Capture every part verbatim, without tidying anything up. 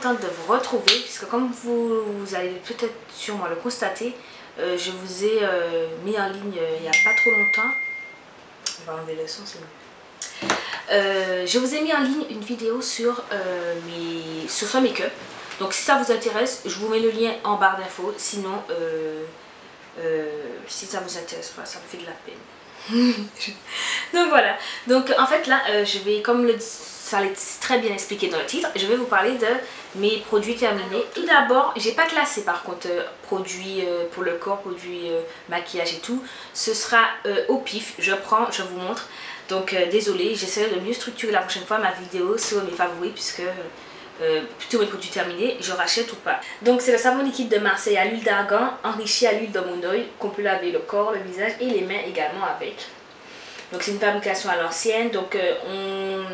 contente de vous retrouver puisque comme vous, vous allez peut-être sûrement le constater, euh, je vous ai euh, mis en ligne euh, il n'y a pas trop longtemps. On va enlever le son, c'est mieux. Euh, je vous ai mis en ligne une vidéo sur, euh, mes, sur ce make-up. Donc si ça vous intéresse, je vous mets le lien en barre d'infos. Sinon, euh, euh, si ça vous intéresse pas, ça me fait de la peine. Donc voilà. Donc en fait là, euh, je vais, comme le ça l'est très bien expliqué dans le titre, je vais vous parler de mes produits terminés. Tout d'abord, j'ai pas classé par contre euh, produits euh, pour le corps, produits euh, maquillage et tout. Ce sera euh, au pif. Je prends, je vous montre. Donc euh, désolé, j'essaierai de mieux structurer la prochaine fois ma vidéo sur mes favoris puisque euh, plutôt mes produits terminés, je rachète ou pas. Donc c'est le savon liquide de Marseille à l'huile d'argan, enrichi à l'huile de monoi, qu'on peut laver le corps, le visage et les mains également avec. Donc c'est une fabrication à l'ancienne. Donc euh, on,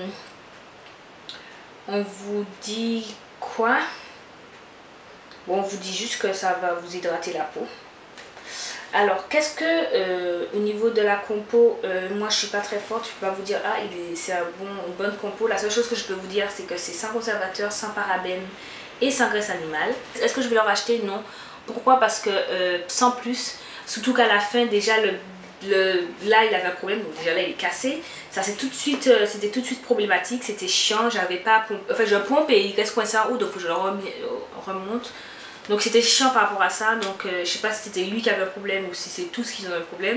on vous dit quoi? Bon, on vous dit juste que ça va vous hydrater la peau. Alors, qu'est-ce que, euh, au niveau de la compo, euh, moi je suis pas très forte, je peux pas vous dire, ah, c'est un bon, une bonne compo. La seule chose que je peux vous dire, c'est que c'est sans conservateur, sans parabènes et sans graisse animale. Est-ce que je vais leur acheter? Non. Pourquoi? Parce que euh, sans plus, surtout qu'à la fin, déjà, le, le, là il avait un problème, donc déjà là il est cassé. Ça c'est tout de suite, euh, c'était tout de suite problématique, c'était chiant, j'avais pas à pomper. Enfin, je pompe et il reste coincé en haut, donc je le remonte. Donc c'était chiant par rapport à ça, donc euh, je sais pas si c'était lui qui avait un problème ou si c'est tous qui ont un problème.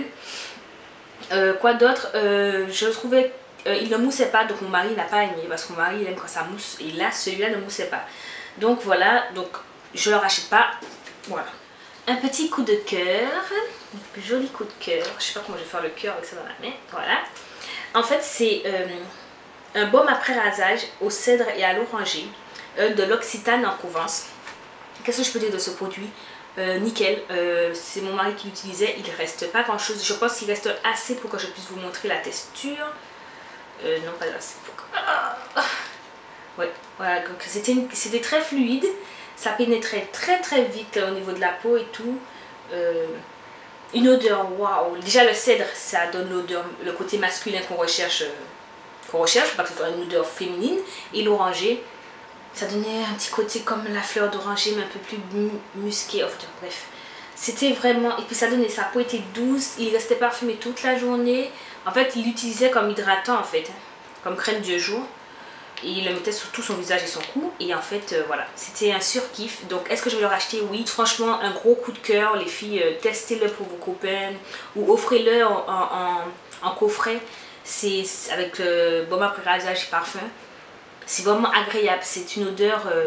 Euh, quoi d'autre? euh, Je trouvais euh, il ne moussait pas, donc mon mari n'a pas aimé parce que mon mari il aime quand ça mousse et là celui-là ne moussait pas. Donc voilà, donc je ne le rachète pas. Voilà. Un petit coup de cœur, un joli coup de cœur. Je sais pas comment je vais faire le cœur avec ça dans la main. Voilà. En fait c'est euh, un baume après rasage au cèdre et à l'oranger euh, de l'Occitane en Provence. Qu'est-ce que je peux dire de ce produit? euh, Nickel, euh, c'est mon mari qui l'utilisait, il reste pas grand chose, je pense qu'il reste assez pour que je puisse vous montrer la texture. Euh, non, pas assez. Ah ouais, voilà, donc c'était très fluide, ça pénétrait très très vite au niveau de la peau et tout. Euh, une odeur, waouh! Déjà le cèdre, ça donne l'odeur, le côté masculin qu'on recherche, euh, qu'on recherche, pas que ce soit une odeur féminine, et l'oranger. Ça donnait un petit côté comme la fleur d'oranger, mais un peu plus musqué. Enfin, bref, c'était vraiment... Et puis ça donnait, sa peau était douce, il restait parfumé toute la journée. En fait, il l'utilisait comme hydratant, en fait, comme crème de jour. Et il le mettait sur tout son visage et son cou. Et en fait, euh, voilà, c'était un surkiff. Donc, est-ce que je vais le racheter? Oui. Franchement, un gros coup de cœur. Les filles, euh, testez-le pour vos copains. Ou offrez-le en, en, en coffret. C'est avec le baume après rasage et parfum. C'est vraiment agréable, c'est une odeur, euh,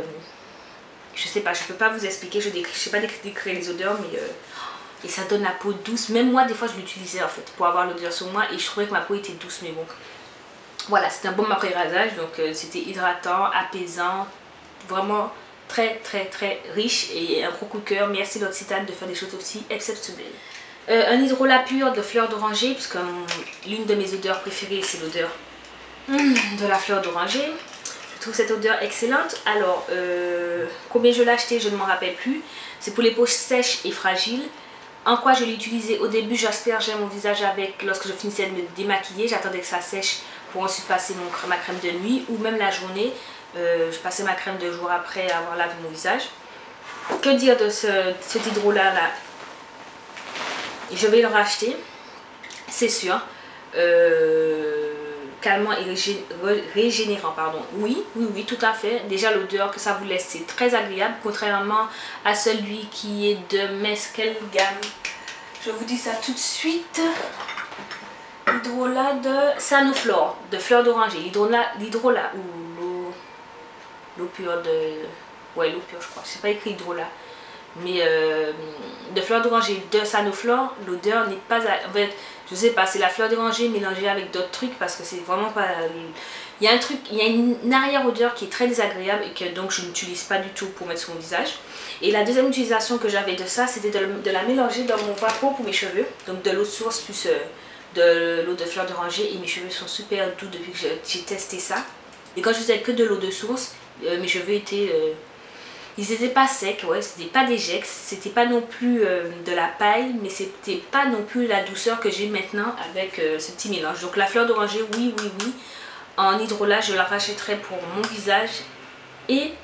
je sais pas, je peux pas vous expliquer, je ne sais pas décrire les odeurs, mais euh, et ça donne la peau douce. Même moi, des fois, je l'utilisais en fait pour avoir l'odeur sur moi et je trouvais que ma peau était douce, mais bon. Voilà, c'est un baume après rasage, donc euh, c'était hydratant, apaisant, vraiment très très très riche et un gros coup de cœur. Merci l'Occitane de faire des choses aussi exceptionnelles. Euh, un hydrolat pur de fleur d'oranger, puisque l'une de mes odeurs préférées, c'est l'odeur mm, de la fleur d'oranger. Je trouve cette odeur excellente. Alors, euh, combien je l'ai acheté, je ne m'en rappelle plus. C'est pour les peaux sèches et fragiles. En quoi je l'ai utilisé? Au début, j'aspergeais mon visage avec, lorsque je finissais de me démaquiller, j'attendais que ça sèche pour ensuite passer mon, ma crème de nuit ou même la journée. Euh, je passais ma crème de jour après avoir lavé mon visage. Que dire de ce, cet hydrolat là? Je vais le racheter, c'est sûr. Euh... calmant et régénérant, pardon. Oui, oui, oui, tout à fait. Déjà l'odeur que ça vous laisse, c'est très agréable, contrairement à celui qui est de Metz. Quelle gamme? Je vous dis ça tout de suite. L'hydrolat de Sanoflore, de fleur d'oranger. L'hydrolat ou l'eau l'eau pure de... Ouais, l'eau pure, je crois. C'est pas écrit hydrolat. Mais euh, de fleur d'oranger de Sanoflore, l'odeur n'est pas... En fait, je sais pas, c'est la fleur d'oranger mélangée avec d'autres trucs parce que c'est vraiment pas... Il y a un truc, il y a une arrière-odeur qui est très désagréable et que donc je n'utilise pas du tout pour mettre sur mon visage. Et la deuxième utilisation que j'avais de ça, c'était de, de la mélanger dans mon vapeau pour mes cheveux. Donc de l'eau de source plus euh, de l'eau de fleur d'oranger et mes cheveux sont super doux depuis que j'ai testé ça. Et quand je faisais que de l'eau de source, euh, mes cheveux étaient... Euh, Ils n'étaient pas secs, ouais, c'était pas des gex, c'était pas non plus euh, de la paille, mais c'était pas non plus la douceur que j'ai maintenant avec euh, ce petit mélange. Donc la fleur d'oranger, oui, oui, oui. En hydrolat, je la rachèterai pour mon visage et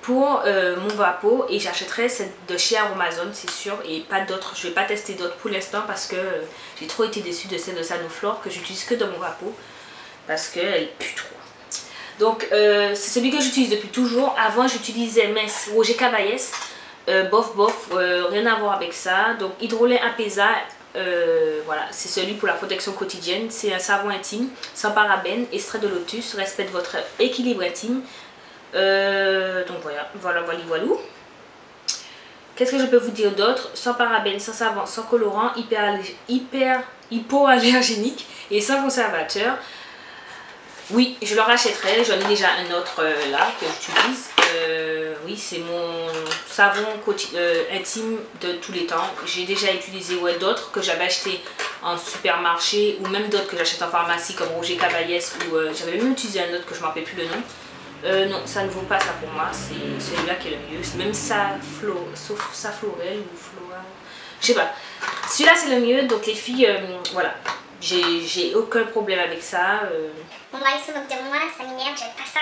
pour euh, mon vapeau et j'achèterai celle de chez Aromazone, c'est sûr, et pas d'autres. Je vais pas tester d'autres pour l'instant parce que euh, j'ai trop été déçue de celle de Sanoflore que j'utilise que dans mon vapeau parce qu'elle pue trop. Donc euh, c'est celui que j'utilise depuis toujours. Avant j'utilisais mince Roger Cavalles, euh, bof bof, euh, rien à voir avec ça. Donc Hydrolait Apesa, euh, voilà, c'est celui pour la protection quotidienne. C'est un savon intime, sans parabènes, extrait de lotus, respecte votre équilibre intime. Euh, donc voilà, voilà, voilà, voilà. Qu'est-ce que je peux vous dire d'autre? Sans parabènes, sans savon, sans colorant, hyper, hyper hypoallergénique et sans conservateur. Oui, je le rachèterai. J'en ai déjà un autre euh, là que j'utilise. Euh, oui, c'est mon savon euh, intime de tous les temps. J'ai déjà utilisé ouais, d'autres que j'avais acheté en supermarché ou même d'autres que j'achète en pharmacie comme Roger Cavalles ou euh, j'avais même utilisé un autre que je ne me rappelle plus le nom. Euh, non, ça ne vaut pas ça pour moi, c'est celui-là qui est le mieux. Même ça, flo, sauf ça florel ou floral, je sais pas. Celui-là c'est le mieux, donc les filles, euh, voilà, j'ai aucun problème avec ça. Euh. Mon mari se moque de moi, ça m'énerve, j'aime pas ça.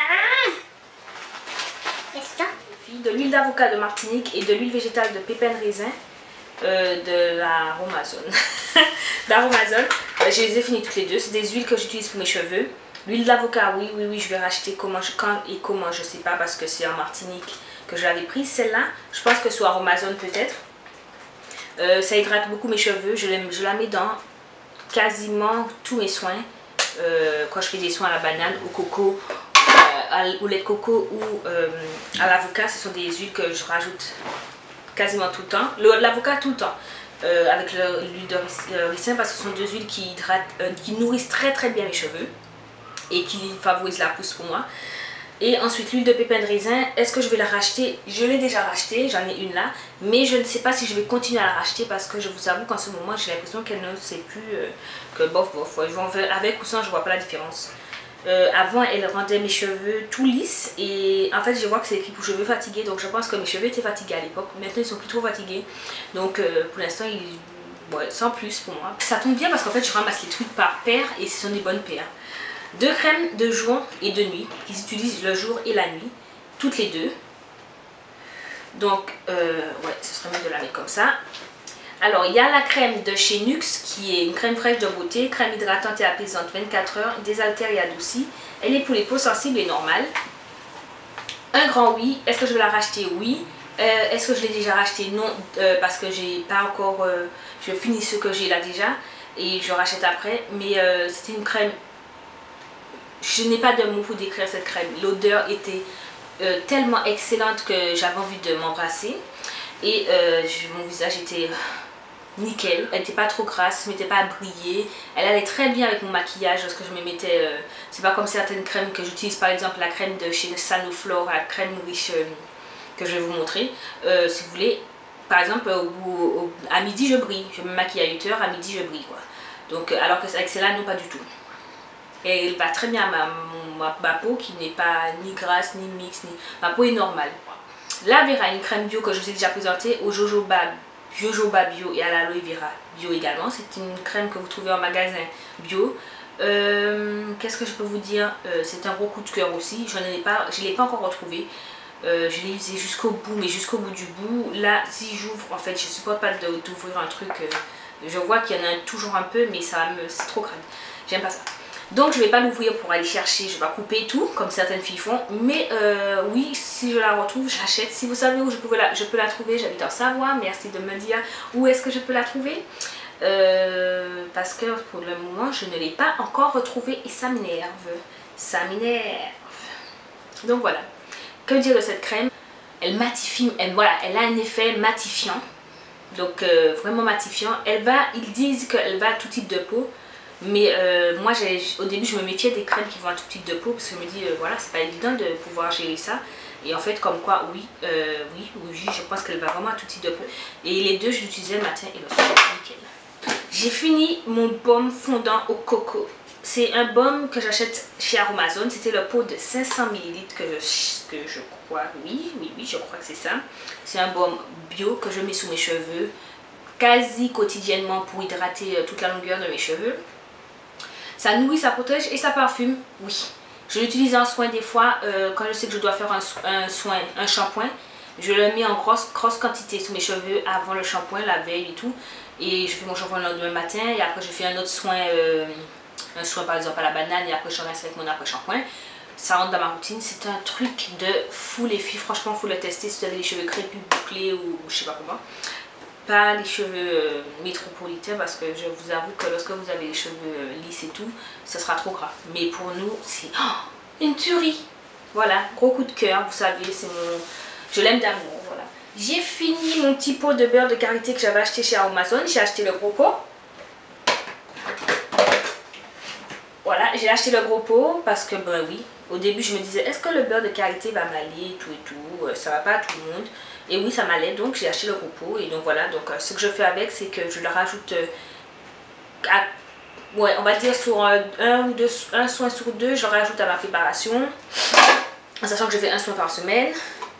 Qu'est-ce que c'est? De l'huile d'avocat de Martinique et de l'huile végétale de pépins de raisin euh, de la Aromazone. D'Aromazone, euh, je les ai finies toutes les deux, c'est des huiles que j'utilise pour mes cheveux. L'huile d'avocat, oui, oui, oui, je vais racheter comment je, quand et comment, je sais pas, parce que c'est en Martinique que je l'avais prise. Celle-là, je pense que sur Aromazone peut-être. Euh, ça hydrate beaucoup mes cheveux. Je, je la mets dans quasiment tous mes soins. Euh, quand je fais des soins à la banane, au coco, euh, au lait de coco ou euh, à l'avocat, ce sont des huiles que je rajoute quasiment tout le temps. L'avocat tout le temps. Euh, avec l'huile de ricin parce que ce sont deux huiles qui, hydratent, euh, qui nourrissent très très bien mes cheveux et qui favorise la pousse pour moi. Et ensuite l'huile de pépins de raisin, est-ce que je vais la racheter? Je l'ai déjà rachetée, j'en ai une là, mais je ne sais pas si je vais continuer à la racheter parce que je vous avoue qu'en ce moment j'ai l'impression qu'elle ne sait plus, euh, que bof bof, ouais, avec ou sans je vois pas la différence. Euh, avant elle rendait mes cheveux tout lisses et en fait je vois que c'est écrit pour cheveux fatigués, donc je pense que mes cheveux étaient fatigués à l'époque, maintenant ils sont plus trop fatigués, donc euh, pour l'instant ils... ouais, sans plus pour moi. Ça tombe bien parce qu'en fait je ramasse les trucs par paire et ce sont des bonnes paires. Deux crèmes de jour et de nuit qui s'utilisent le jour et la nuit, toutes les deux. Donc, euh, ouais, ce serait mieux de la mettre comme ça. Alors, il y a la crème de chez Nuxe qui est une crème fraîche de beauté, crème hydratante et apaisante vingt-quatre heures, désaltère et adoucie. Elle est pour les peaux sensibles et normales. Un grand oui. Est-ce que je vais la racheter? Oui. Euh, Est-ce que je l'ai déjà racheté? Non, euh, parce que j'ai pas encore... Euh, je finis ce que j'ai là déjà et je rachète après. Mais euh, c'était une crème... Je n'ai pas de mots pour décrire cette crème. L'odeur était euh, tellement excellente que j'avais envie de m'embrasser. Et euh, je, mon visage était nickel. Elle n'était pas trop grasse, je ne m'étais pas à briller. Elle allait très bien avec mon maquillage lorsque je me mettais... Euh, c'est pas comme certaines crèmes que j'utilise, par exemple la crème de chez Sanoflore, la crème riche euh, que je vais vous montrer. Euh, si vous voulez, par exemple, au, au, à midi je brille. Je me maquille à huit heures, à midi je brille. Quoi. Donc, alors qu'avec celle-là, non pas du tout. Et elle va très bien à ma, ma, ma peau qui n'est pas ni grasse ni mixte, ni... ma peau est normale. La Vera, une crème bio que je vous ai déjà présentée au jojoba, jojoba bio et à l'aloe vera bio également. C'est une crème que vous trouvez en magasin bio. Euh, Qu'est-ce que je peux vous dire? euh, C'est un gros coup de cœur aussi. Je ne l'ai pas, je l'ai pas encore retrouvé. Euh, je l'ai usé jusqu'au bout, mais jusqu'au bout du bout. Là, si j'ouvre, en fait, je supporte pas d'ouvrir un truc. Euh, je vois qu'il y en a toujours un peu, mais ça me, c'est trop crade. J'aime pas ça. Donc je ne vais pas l'ouvrir pour aller chercher, je vais pas couper tout comme certaines filles font. Mais euh, oui, si je la retrouve, j'achète. Si vous savez où je, pouvais la, je peux la trouver, j'habite en Savoie. Merci de me dire où est-ce que je peux la trouver. Euh, parce que pour le moment, je ne l'ai pas encore retrouvée et ça m'énerve. Ça m'énerve. Donc voilà. Que dire de cette crème? Elle matifie, elle, voilà, elle a un effet matifiant. Donc euh, vraiment matifiant. Elle va, ils disent qu'elle va à tout type de peau. Mais euh, moi, au début, je me méfiais des crèmes qui vont à tout type de peau parce que je me dis, euh, voilà, c'est pas évident de pouvoir gérer ça. Et en fait, comme quoi, oui, euh, oui, oui, je pense qu'elle va vraiment à tout type de peau. Et les deux, je l'utilisais le matin et le soir, nickel. J'ai fini mon baume fondant au coco. C'est un baume que j'achète chez Aromazone. C'était le pot de cinq cents millilitres que je, que je crois, oui, oui, oui, je crois que c'est ça. C'est un baume bio que je mets sous mes cheveux quasi quotidiennement pour hydrater toute la longueur de mes cheveux. Ça nourrit, ça protège et ça parfume, oui. Je l'utilise en soin des fois, euh, quand je sais que je dois faire un, un soin, un shampoing. Je le mets en grosse, grosse quantité sur mes cheveux avant le shampoing, la veille et tout. Et je fais mon shampoing le lendemain matin et après je fais un autre soin, euh, un soin par exemple à la banane et après je rince avec mon après-shampoing. Ça rentre dans ma routine, c'est un truc de fou les filles, franchement faut le tester si vous avez les cheveux crépus, bouclés ou je sais pas comment. Pas les cheveux euh, métropolitains parce que je vous avoue que lorsque vous avez les cheveux euh, lisses et tout, ça sera trop grave. Mais pour nous, c'est oh, une tuerie. Voilà, gros coup de cœur, vous savez, c'est mon... Je l'aime d'amour, voilà. J'ai fini mon petit pot de beurre de karité que j'avais acheté chez Amazon. J'ai acheté le gros pot. Voilà, j'ai acheté le gros pot parce que, ben oui, au début je me disais, est-ce que le beurre de karité va m'aller, tout et tout, ça va pas à tout le monde. Et oui, ça m'allait, donc j'ai acheté le gros pot. Et donc voilà, donc ce que je fais avec, c'est que je le rajoute, euh, à, ouais, on va dire sur un, un ou deux, un soin sur deux, je le rajoute à ma préparation. En sachant que je fais un soin par semaine.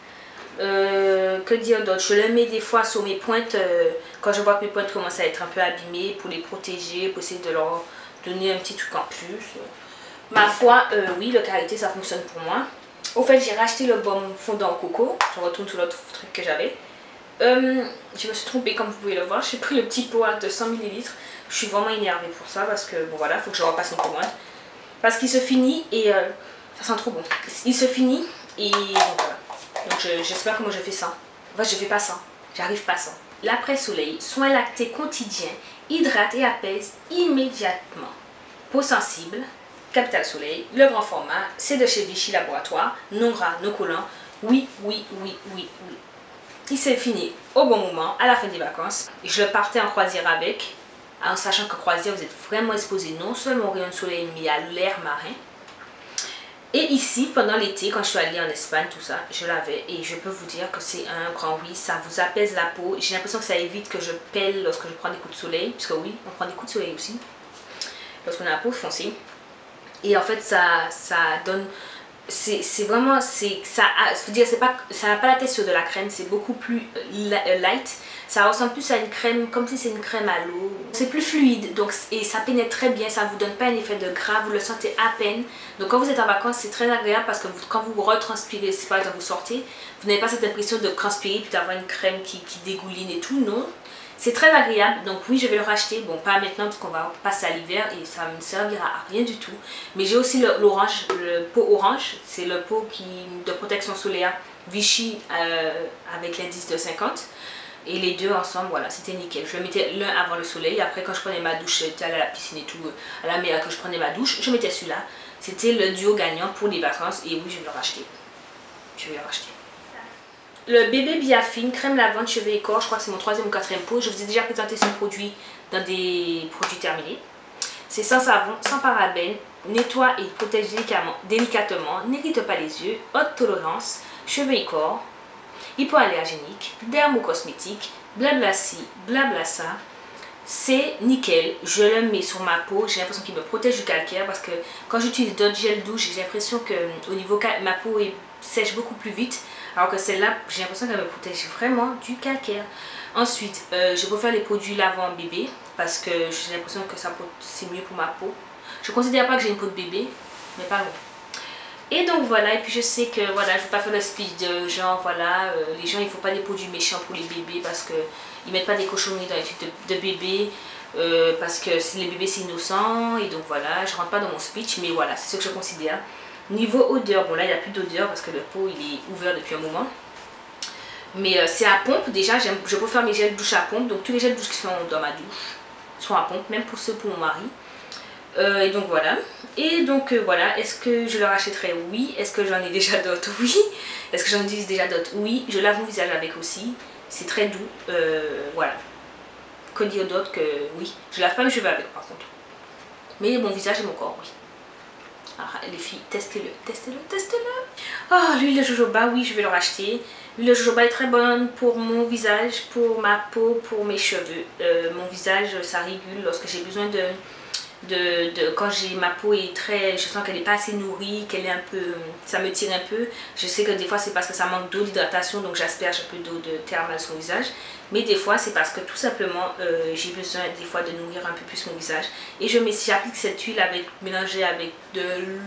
Euh, que dire d'autre? Je le mets des fois sur mes pointes euh, quand je vois que mes pointes commencent à être un peu abîmées pour les protéger, pour essayer de leur donner un petit truc en plus. Ma foi, euh, oui, le karité ça fonctionne pour moi. Au fait, j'ai racheté le baume fondant au coco. Je retourne sur l'autre truc que j'avais. Euh, je me suis trompée comme vous pouvez le voir. J'ai pris le petit pot de cent millilitres. Je suis vraiment énervée pour ça parce que bon voilà, il faut que je repasse une commande. Parce qu'il se finit et euh, ça sent trop bon. Il se finit et donc voilà. Donc j'espère que moi je fais ça. Enfin je fais pas ça. J'arrive pas ça. L'après-soleil, soin lacté quotidien, hydrate et apaise immédiatement. Peau sensible, Capital Soleil, le grand format, c'est de chez Vichy Laboratoire, non gras, non collant. Oui, oui, oui, oui, oui. Il s'est fini au bon moment, à la fin des vacances. Je partais en croisière avec, en sachant que croisière vous êtes vraiment exposé non seulement au rayon de soleil mais à l'air marin. Et ici, pendant l'été, quand je suis allée en Espagne, tout ça, je l'avais. Et je peux vous dire que c'est un grand oui. Ça vous apaise la peau. J'ai l'impression que ça évite que je pèle lorsque je prends des coups de soleil. Puisque oui, on prend des coups de soleil aussi. Lorsqu'on a la peau foncée. Et en fait, ça, ça donne... C'est vraiment... Ça n'a dire, pas, ça pas la texture de la crème. C'est beaucoup plus light. Ça ressemble plus à une crème, comme si c'est une crème à l'eau. C'est plus fluide, donc, et ça pénètre très bien, ça ne vous donne pas un effet de gras, vous le sentez à peine. Donc quand vous êtes en vacances, c'est très agréable parce que vous, quand vous retranspirez, si par exemple vous sortez, vous n'avez pas cette impression de transpirer puis d'avoir une crème qui, qui dégouline et tout, non. C'est très agréable, donc oui je vais le racheter, bon pas maintenant parce qu'on va passer à l'hiver et ça ne me servira à rien du tout. Mais j'ai aussi l'orange, le, le pot orange, c'est le pot qui, de protection solaire Vichy euh, avec l'indice de cinquante. Et les deux ensemble, voilà, c'était nickel. Je le mettais l'un avant le soleil. Après, quand je prenais ma douche, j'étais allée à la piscine et tout, à la mer, que je prenais ma douche, je mettais celui-là. C'était le duo gagnant pour les vacances. Et oui, je vais le racheter. Je vais le racheter. Le bébé Biafine, crème lavande, cheveux et corps. Je crois que c'est mon troisième ou quatrième pot. Je vous ai déjà présenté ce produit dans des produits terminés. C'est sans savon, sans parabènes, nettoie et protège délicatement, délicatement, n'irrite pas les yeux, haute tolérance, cheveux et corps. Hypoallergénique, dermocosmétique, blabla ci, blabla ça. C'est nickel, je le mets sur ma peau, j'ai l'impression qu'il me protège du calcaire parce que quand j'utilise d'autres gels douche, j'ai l'impression que au niveau ma peau est, sèche beaucoup plus vite, alors que celle-là, j'ai l'impression qu'elle me protège vraiment du calcaire. Ensuite, euh, je préfère les produits lavant bébé parce que j'ai l'impression que ça c'est mieux pour ma peau. Je ne considère pas que j'ai une peau de bébé, mais pas bon. Et donc voilà, et puis je sais que voilà, je ne vais pas faire le speech de genre, voilà, euh, les gens il ne faut pas des produits méchants pour les bébés parce qu'ils ne mettent pas des cochonneries dans les trucs de, de bébés, euh, parce que les bébés c'est innocent, et donc voilà, je ne rentre pas dans mon speech, mais voilà, c'est ce que je considère. Niveau odeur, bon là il n'y a plus d'odeur parce que le pot il est ouvert depuis un moment. Mais euh, c'est à pompe, déjà je préfère mes gels douche à pompe, donc tous les gels douche qui sont dans ma douche sont à pompe, même pour ceux pour mon mari. Euh, et donc voilà, et donc euh, voilà, est-ce que je le rachèterai? Oui. Est-ce que j'en ai déjà d'autres? Oui. Est-ce que j'en utilise déjà d'autres? Oui. Je lave mon visage avec aussi, c'est très doux, euh, voilà. Que dire d'autre que oui, je lave pas mes cheveux avec par contre, mais mon visage et mon corps, oui. Alors les filles, testez-le, testez-le, testez-le. Oh, l'huile de jojoba, oui, je vais le racheter. L'huile de jojoba est très bonne pour mon visage, pour ma peau, pour mes cheveux. Euh, mon visage, ça régule lorsque j'ai besoin de... De, de, quand j'ai ma peau est très, je sens qu'elle n'est pas assez nourrie, qu'elle est un peu, ça me tire un peu. Je sais que des fois c'est parce que ça manque d'eau, d'hydratation, donc j'asperge un peu d'eau de thermale sur le visage. Mais des fois c'est parce que tout simplement euh, j'ai besoin des fois de nourrir un peu plus mon visage. Et je j'applique cette huile avec, mélangée avec de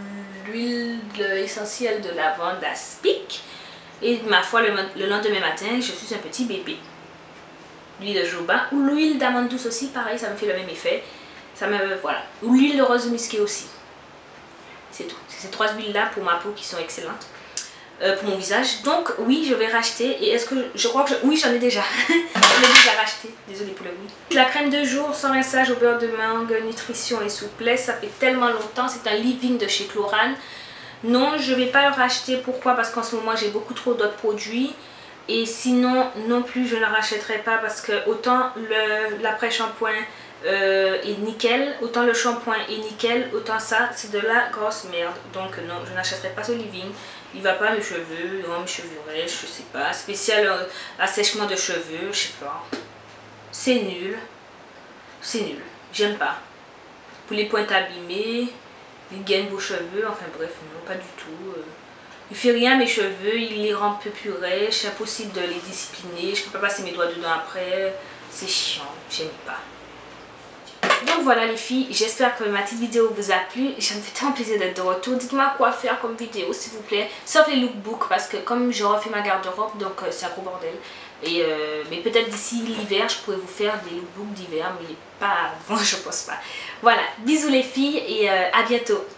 l'huile essentielle de lavande aspic. Et ma foi, le, le lendemain matin, je suis un petit bébé. L'huile de jojoba ou l'huile d'amande douce aussi, pareil, ça me fait le même effet. Ça me, voilà. Ou l'huile de rose musquée aussi. C'est tout. C'est ces trois huiles-là pour ma peau qui sont excellentes. Euh, pour mon visage. Donc oui, je vais racheter. Et est-ce que je crois que je, oui, j'en ai déjà. Je l'ai déjà racheté. Désolée pour le oui. La crème de jour sans rinçage au beurre de mangue, nutrition et souplesse. Ça fait tellement longtemps. C'est un Living de chez Chlorane. Non, je vais pas le racheter. Pourquoi? Parce qu'en ce moment j'ai beaucoup trop d'autres produits. Et sinon non plus je ne rachèterai pas parce que autant l'après-shampoing euh, est nickel, autant le shampoing est nickel, autant ça c'est de la grosse merde. Donc non, je n'achèterai pas ce Living. Il va pas à mes cheveux, non, mes cheveux rêches, je sais pas. Spécial euh, assèchement de cheveux, je sais pas. C'est nul. C'est nul. J'aime pas. Pour les pointes abîmées, il gagne vos cheveux, enfin bref, non, pas du tout. Euh. Il fait rien à mes cheveux, il les rend un peu plus rêches, impossible de les discipliner, je peux pas passer mes doigts dedans après. C'est chiant, j'aime pas. Donc voilà les filles, j'espère que ma petite vidéo vous a plu. Ça me fait tellement plaisir d'être de retour. Dites-moi quoi faire comme vidéo s'il vous plaît. Sauf les lookbooks parce que comme je refais ma garde-robe, donc euh, c'est un gros bordel. Et euh, mais peut-être d'ici l'hiver, je pourrais vous faire des lookbooks d'hiver, mais pas avant, je pense pas. Voilà, bisous les filles et euh, à bientôt.